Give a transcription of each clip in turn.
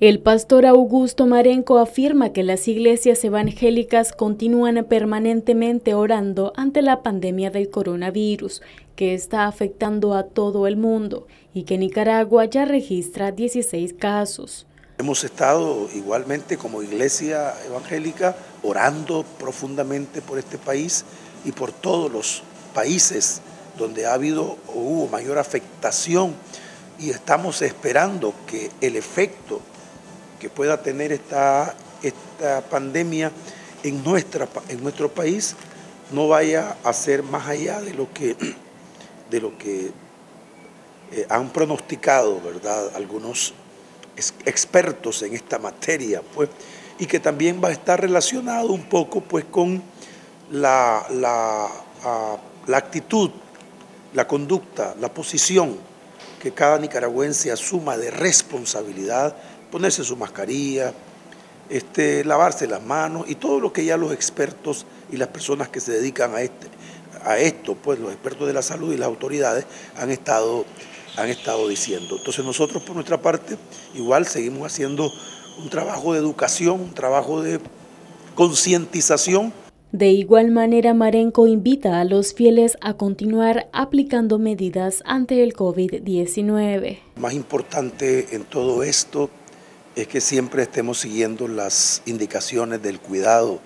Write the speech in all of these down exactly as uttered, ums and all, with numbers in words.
El pastor Augusto Marenco afirma que las iglesias evangélicas continúan permanentemente orando ante la pandemia del coronavirus, que está afectando a todo el mundo, y que Nicaragua ya registra dieciséis casos. Hemos estado igualmente como iglesia evangélica orando profundamente por este país y por todos los países donde ha habido o hubo mayor afectación, y estamos esperando que el efecto que pueda tener esta, esta pandemia en, nuestra, en nuestro país no vaya a ser más allá de lo que, de lo que eh, han pronosticado, ¿verdad?, algunos expertos en esta materia, pues, y que también va a estar relacionado un poco pues con la, la, uh, la actitud, la conducta, la posición que cada nicaragüense asuma de responsabilidad, ponerse su mascarilla, este, lavarse las manos y todo lo que ya los expertos y las personas que se dedican a, este, a esto, pues los expertos de la salud y las autoridades han estado, han estado diciendo. Entonces nosotros por nuestra parte igual seguimos haciendo un trabajo de educación, un trabajo de concientización. De igual manera, Marenco invita a los fieles a continuar aplicando medidas ante el COVID diecinueve. Más importante en todo esto es que siempre estemos siguiendo las indicaciones del cuidado,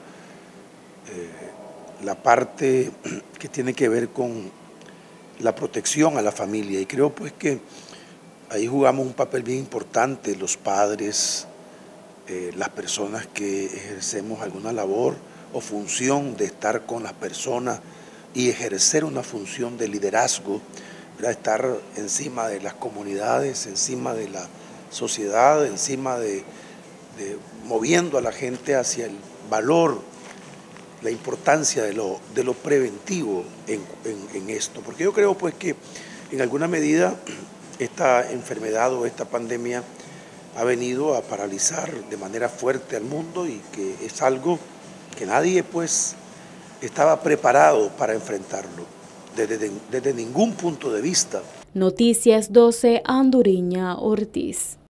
eh, la parte que tiene que ver con la protección a la familia. Y creo pues que ahí jugamos un papel bien importante los padres, eh, las personas que ejercemos alguna labor o función de estar con las personas y ejercer una función de liderazgo, ¿verdad?, estar encima de las comunidades, encima de la sociedad, encima de, de moviendo a la gente hacia el valor, la importancia de lo, de lo preventivo en, en, en esto. Porque yo creo pues que en alguna medida esta enfermedad o esta pandemia ha venido a paralizar de manera fuerte al mundo y que es algo que nadie pues estaba preparado para enfrentarlo desde, desde ningún punto de vista. Noticias doce, Anduriña Ortiz.